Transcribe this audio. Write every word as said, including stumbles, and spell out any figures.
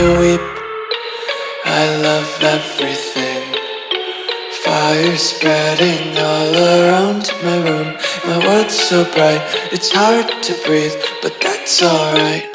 you weep. I love everything. Fire spreading all around my room. My world's so bright, it's hard to breathe, but that's alright.